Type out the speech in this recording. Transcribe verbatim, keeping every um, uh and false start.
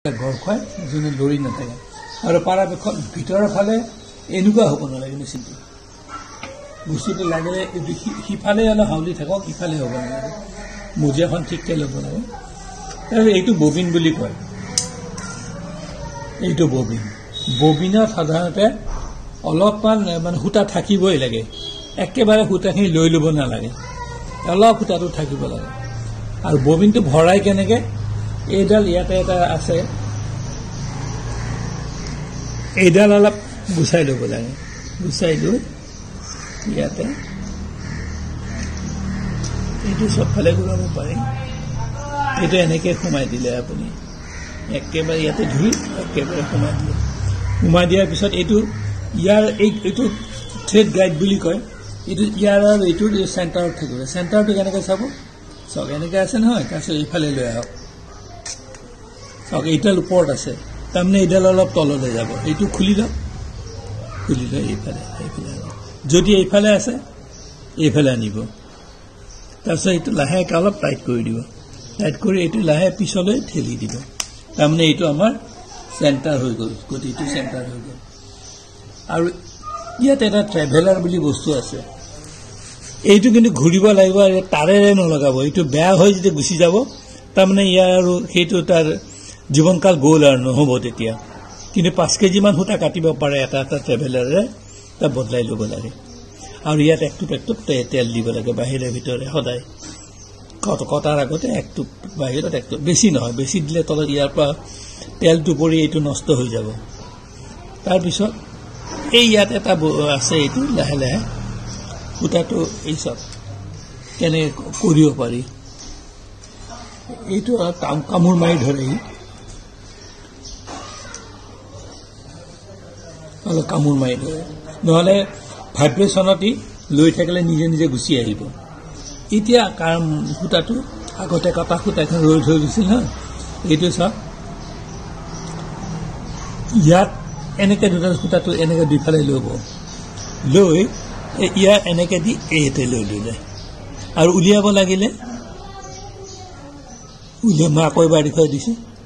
ঘৰ খুৱাই যোনে লৰি নাথাকে আৰু পৰাপক্ষত ভিতৰৰ ফালে এনেকুৱা হ'ব নালাগে মেচিনটো বস্তুটো লাগিলে সিফালে অলপ হাউলি থাকক ইফালে হ'ব নালাগে মুজিয়াখন ঠিককৈ ল'ব লাগে আৰু এইটো ববিন বুলি কয় এইটো ববিন ববিনত সাধাৰণতে অলপমান মানে সূতা থাকিবই লাগে একেবাৰে সূতাখিনি লৈ ল'ব নালাগে অলপ সূতাটো থাকিব লাগে আৰু ববিনটো ভৰাই কেনেকৈ এইডাল ইয়াতে এটা আছে এইডাল অলপ গুচাই ল'ব লাগে গুচাই লৈ ইয়াতে এইটো চবফালে ঘূৰাব পাৰি এইটো এনেকৈ সোমাই দিলে আপুনি একেবাৰে ইয়াতে ধুই একেবাৰে সোমাই দিলে সোমাই দিয়াৰ পিছত এইটো ইয়াৰ এই এইটো থ্ৰেড গাইড বুলি কয় এইটো ইয়াৰ আৰু এইটোৰ চেণ্টাৰত থাকিব চেণ্টাৰটো কেনেকৈ চাব চাওক এনেকৈ আছে নহয় তাৰপিছত এইফালে লৈ আহক চাওক এইডাল ওপৰত আছে তাৰমানে এইডাল অলপ তললৈ যাব এইটো খুলি লওক খুলি লৈ এইফালে এইফালে যদি এইফালে আছে এইফালে আনিব তাৰপিছত এইটো লাহেকৈ অলপ টাইট কৰি দিব টাইট কৰি এইটো লাহে পিছলৈ ঠেলি দিব তাৰমানে এইটো আমাৰ চেণ্টাৰ হৈ গ'ল গতিটো চেণ্টাৰ হৈ গ'ল আৰু ইয়াত এটা ট্ৰেভেলাৰ বুলি বস্তু আছে এইটো কিন্তু ঘূৰিব লাগিব আৰু তাৰেৰে নলগাব এইটো বেয়া হৈ যদি গুচি যাব তাৰমানে ইয়াৰ আৰু সেইটো তাৰ জীৱনকাল গ'ল আৰু নহ'ব তেতিয়া কিন্তু পাঁচ কেজিমান সূতা কাটিব পাৰে এটা এটা ট্ৰেভেলাৰে তাক বদলাই ল'ব লাগে আৰু ইয়াত একটুপ একটুপ তেল দিব লাগে বাহিৰে ভিতৰে সদায় কটাৰ আগতে একটুপ বাহিৰত একটুপ বেছি নহয় বেছি দিলে তলত ইয়াৰ পৰা তেলটো পৰি এইটো নষ্ট হৈ যাব তাৰপিছত এই ইয়াত এটা আছে এইটো লাহে লাহে সূতাটো এই চব কেনেকৈ কৰিব পাৰি এইটো কামোৰ মাৰি ধৰেহি অলপ কামোৰ মাৰি ধৰে নহ'লে ভাইব্ৰেশ্যনতি লৈ থাকিলে নিজে নিজে গুচি আহিব এতিয়া কাৰণ সূতাটো আগতে কটা সূতাখন ৰৈ থৈ দিছিল হা এইটো চাওক ইয়াত এনেকৈ দুটা সূতাটো এনেকৈ দুইফালে ল'ব লৈ ইয়াৰ এনেকৈ দি এইতে লৈ ল'লে আৰু উলিয়াব লাগিলে উলিয়াই মই আকৌ এবাৰ দেখুৱাই দিছোঁ